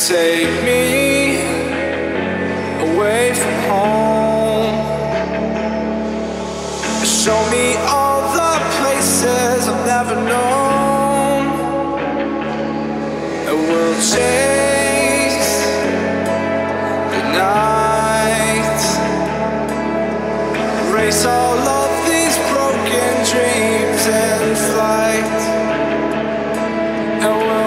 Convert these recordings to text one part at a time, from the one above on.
Take me away from home. Show me all the places I've never known. And we'll chase the night, race all of these broken dreams in flight. And we'll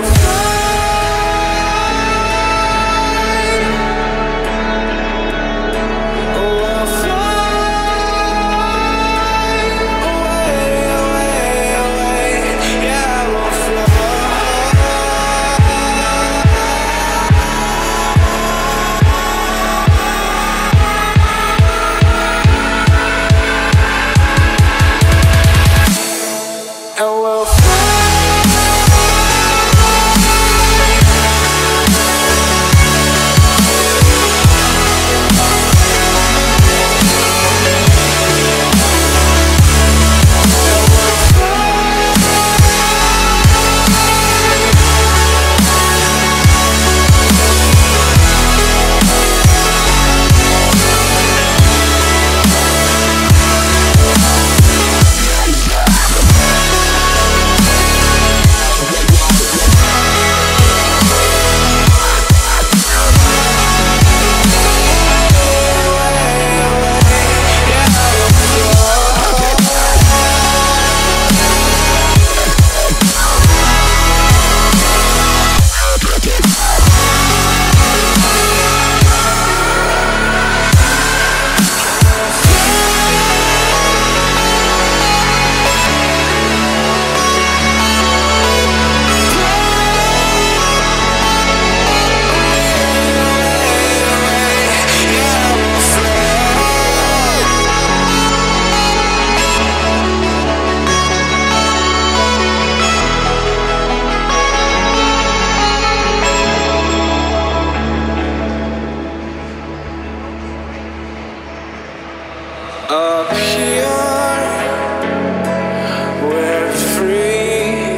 up here, we're free,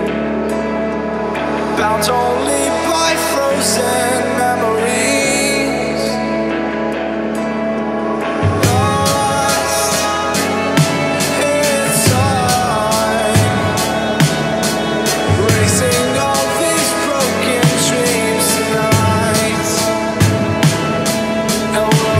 bound only by frozen memories, lost in time, racing all these broken dreams tonight, and we'll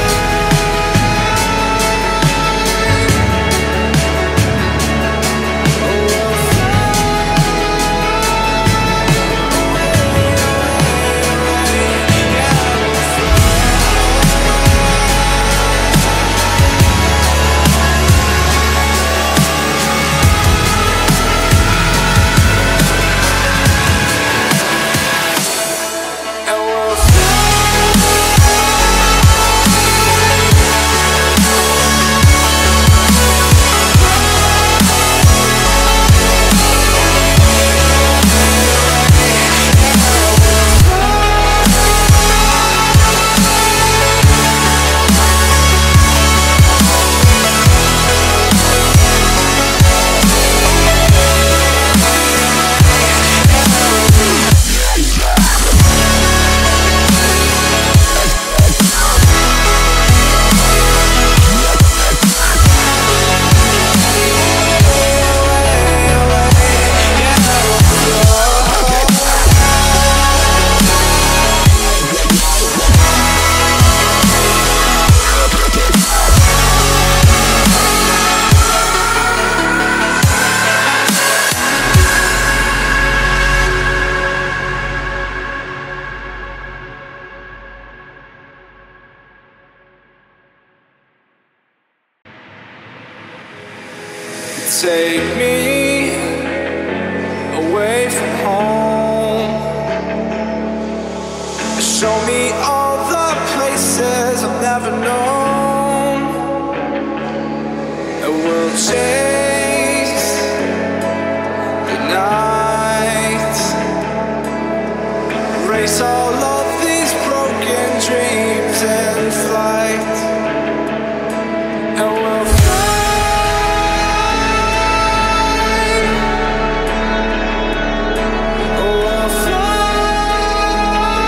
take me away from home. Show me all the places I've never known. And we'll chase the night, race all of these broken dreams in flight. And we'll fly.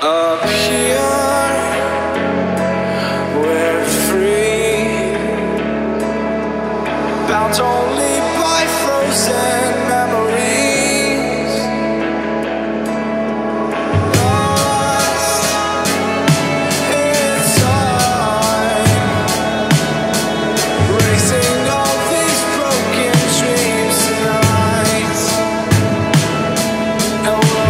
Up here, we're free, bound only by frozen memories, lost in time, racing all these broken dreams tonight, and we'll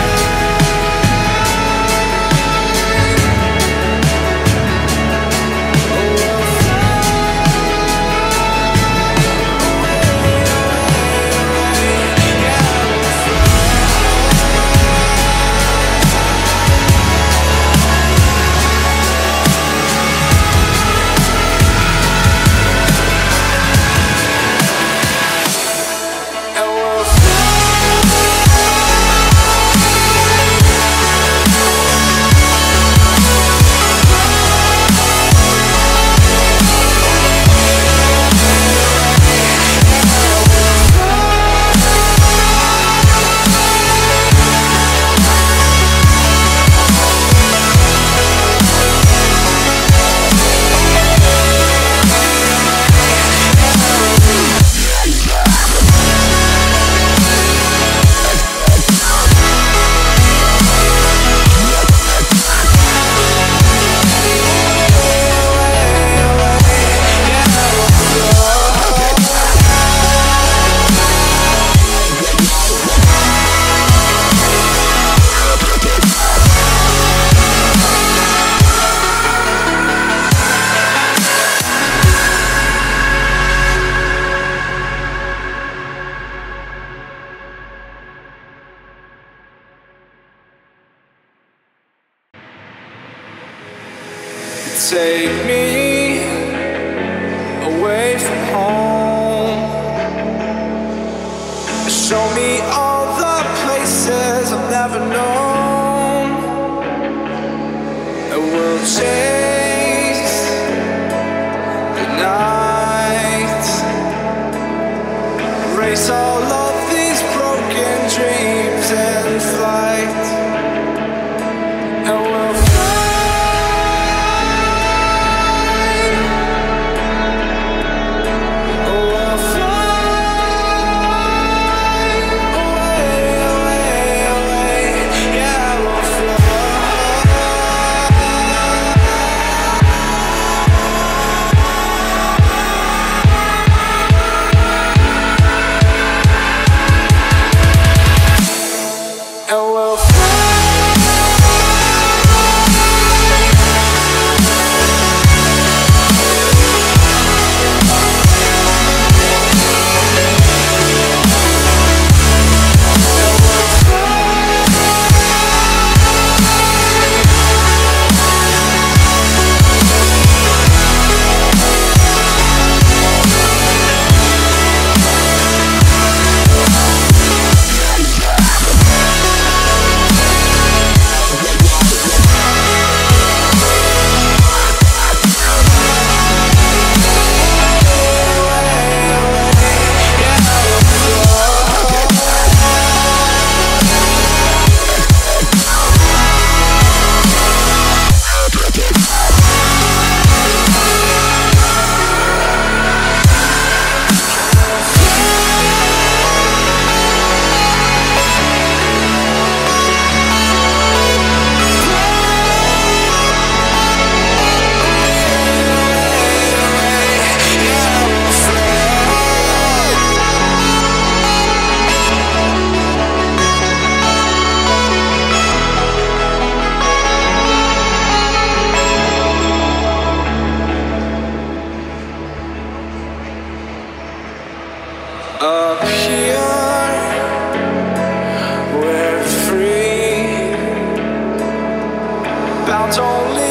take me away from home, show me all the places I've never known, and we'll chase the night, race all of these broken dreams in flight, and we'll up here, we're free, bound only